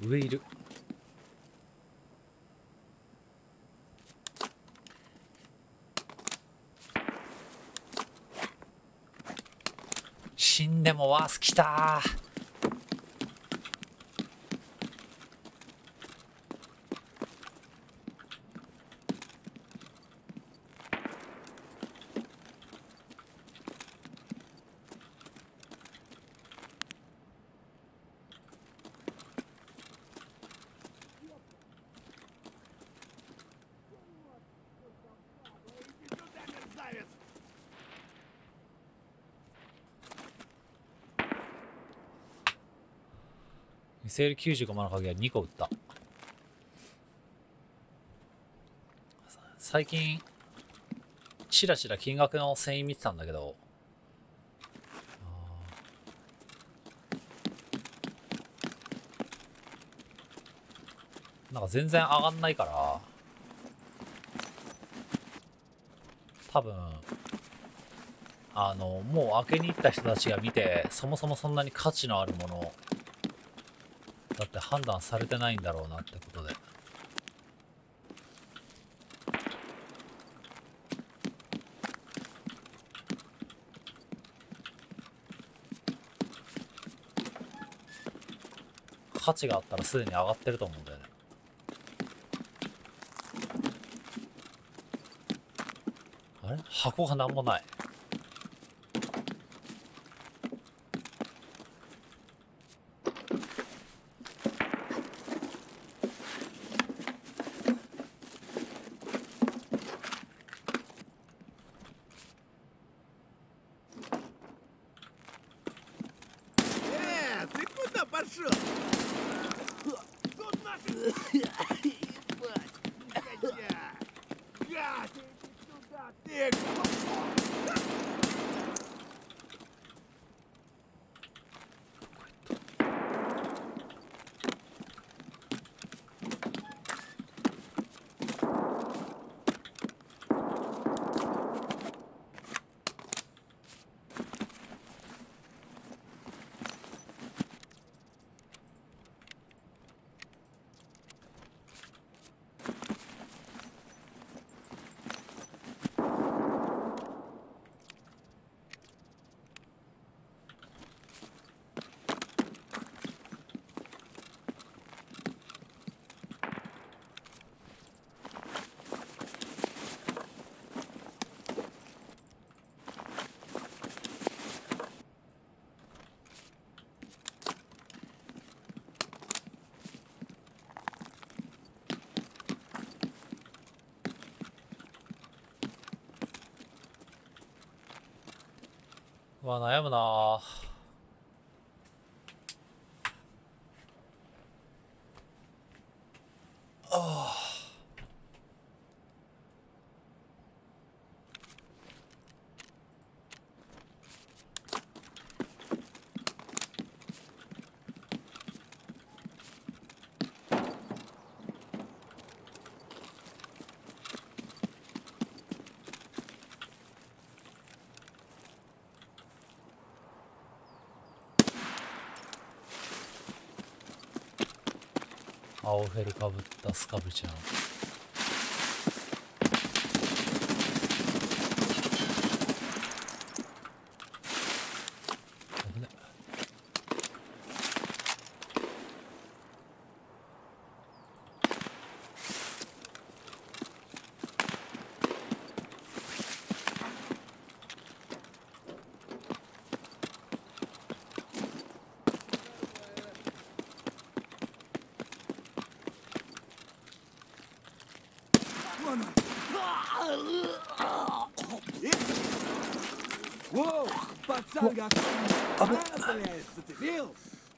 上いる。死んでもワース来たー。SL95 万の鍵は2個売った。最近チラチラ金額の繊維見てたんだけど、なんか全然上がんないから、多分もう開けに行った人たちが見て、そもそもそんなに価値のあるものだって判断されてないんだろうなってことで。価値があったらすでに上がってると思うんだよね。あれ？箱がなんもない。うわ、悩むなぁ。青フェルかぶったスカブちゃん。危ね。 Воу, пацан готов. Ты видел?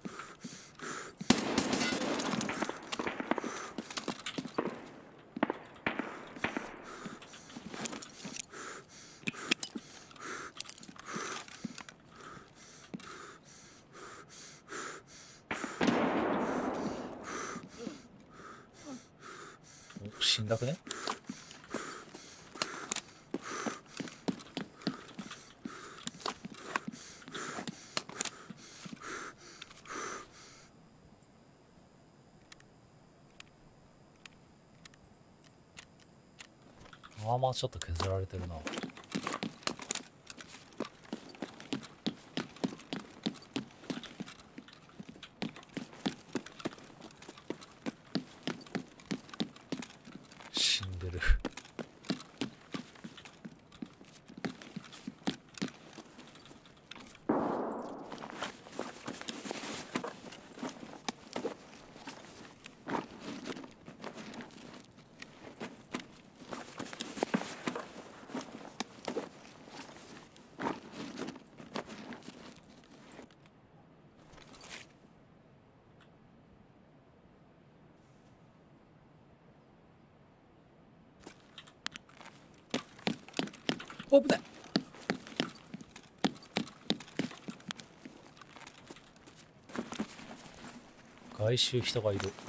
お、死んだくね？ まあまあちょっと削られてるな。死んでる。お、危ない。外周人がいる。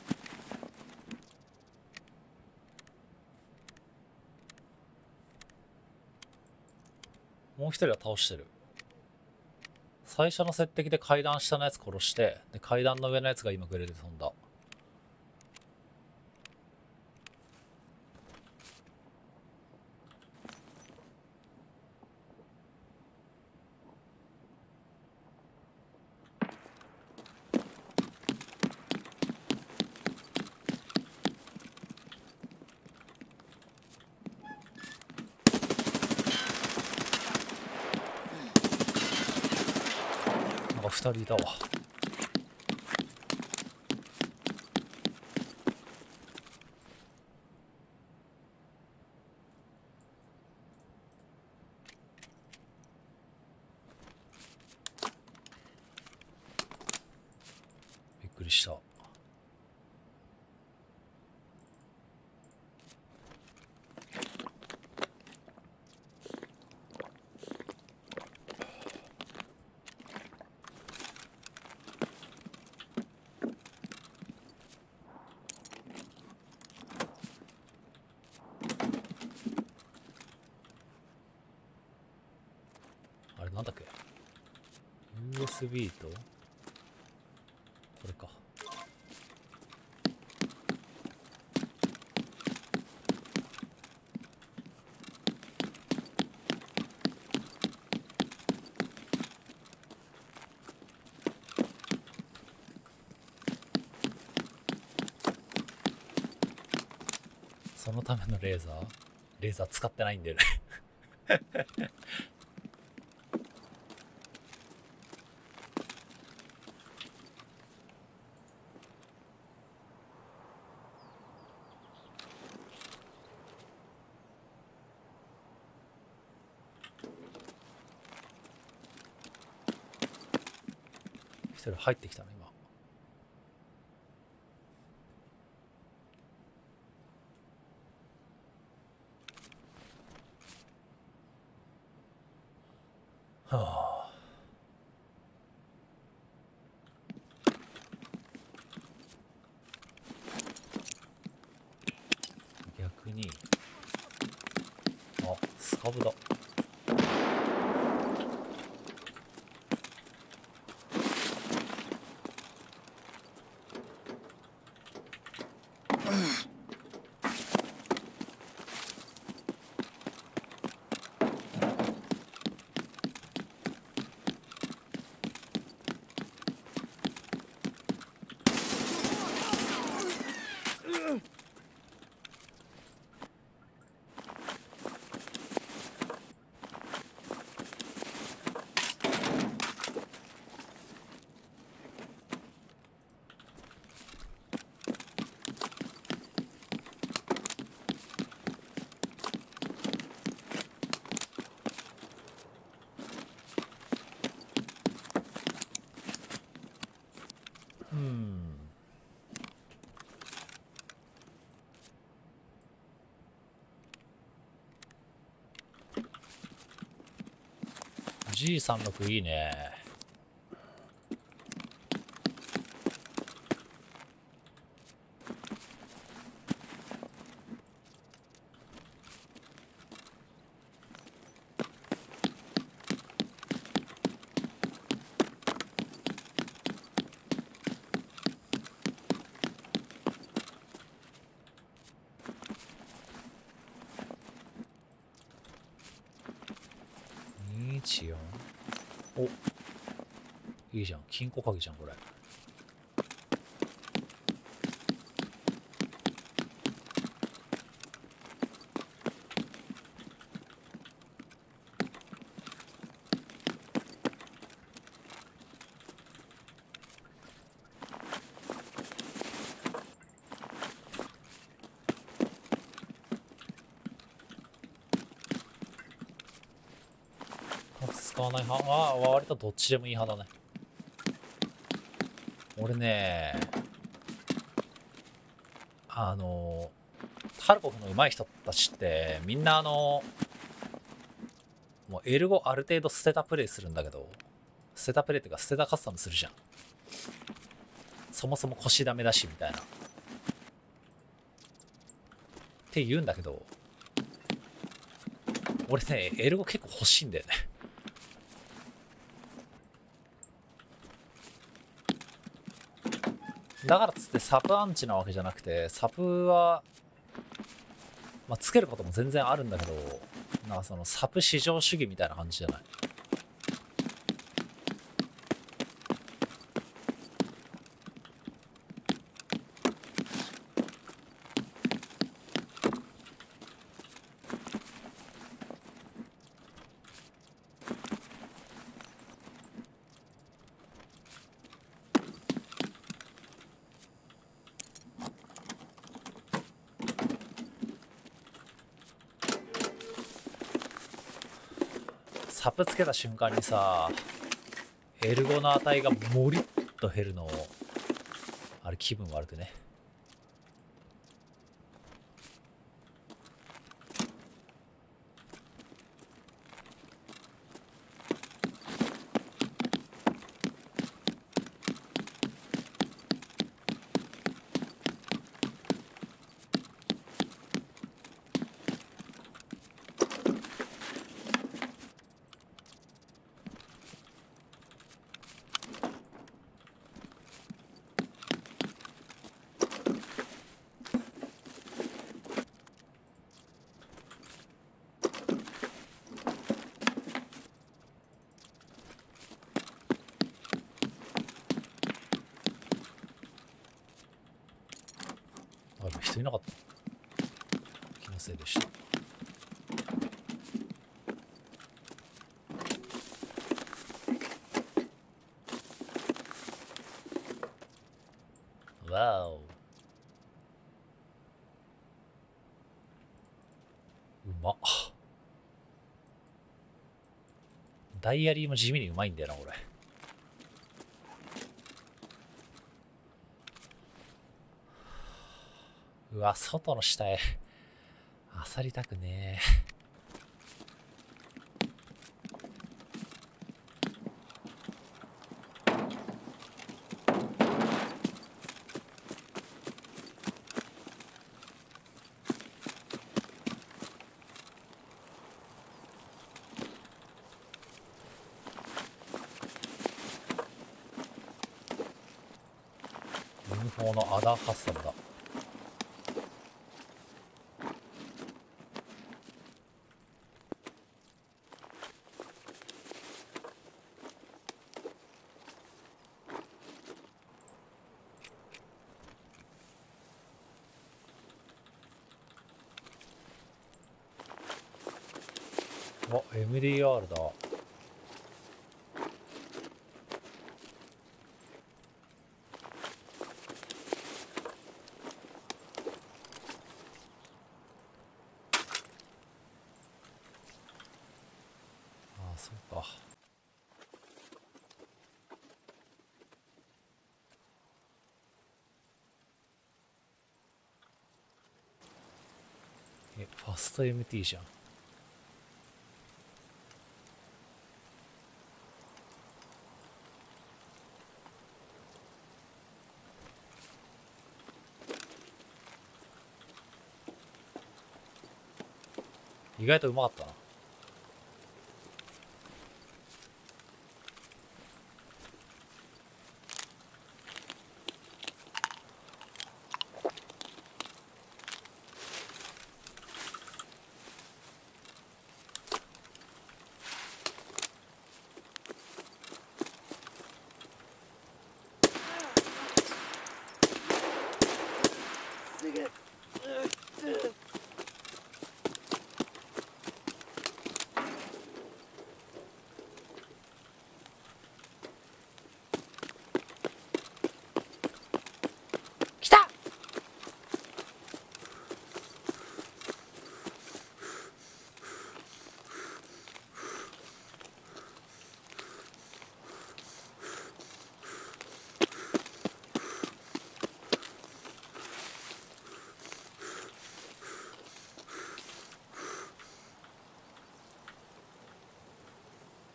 もう一人は倒してる。最初の接敵で階段下のやつ殺して、で階段の上のやつが今グレーで飛んだ。なんか二人いたわ。びっくりした。あれなんだっけ？ USB とこれか。そのためのレーザー使ってないんだよね。一人入ってきたの今。はあ。逆に、あ、スカブだ。G36いいね。 314。お、いいじゃん。金庫鍵じゃんこれ。使わない派？ああ、割とどっちでもいい派だね。俺ね、タルコフの上手い人たちってみんなもうエルゴある程度捨てたプレイするんだけど、捨てたプレイっていうか捨てたカスタムするじゃん。そもそも腰ダメだしみたいなって言うんだけど、俺ねエルゴ結構欲しいんだよね。だからっつってサプアンチなわけじゃなくて、サプは、まあ、つけることも全然あるんだけど、なんかそのサプ至上主義みたいな感じじゃない。サプつけた瞬間にさ、エルゴの値がモリッと減るの、あれ気分悪くね。あ、今人いなかった。気のせいでした。わお。うまっ。ダイアリーも地味にうまいんだよな、これ。うわ、外の下へ。あさりたくねえ。ユニフォーのアダーカスタムだ。あ、MDR だ。ああ、そうか。ファスト MT じゃん。意外とうまかったな。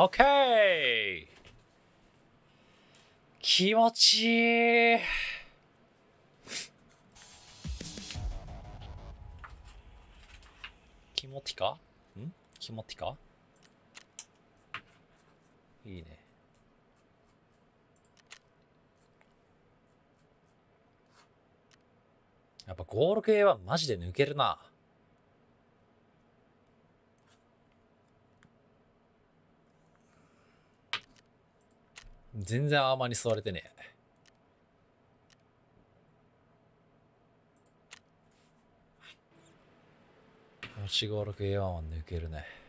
オッケー。気持ちいい。キモティカ？キモティカ？いいね。やっぱゴール系はマジで抜けるな。全然アーマーに座れてねえ。持ちゴール系は抜けるね。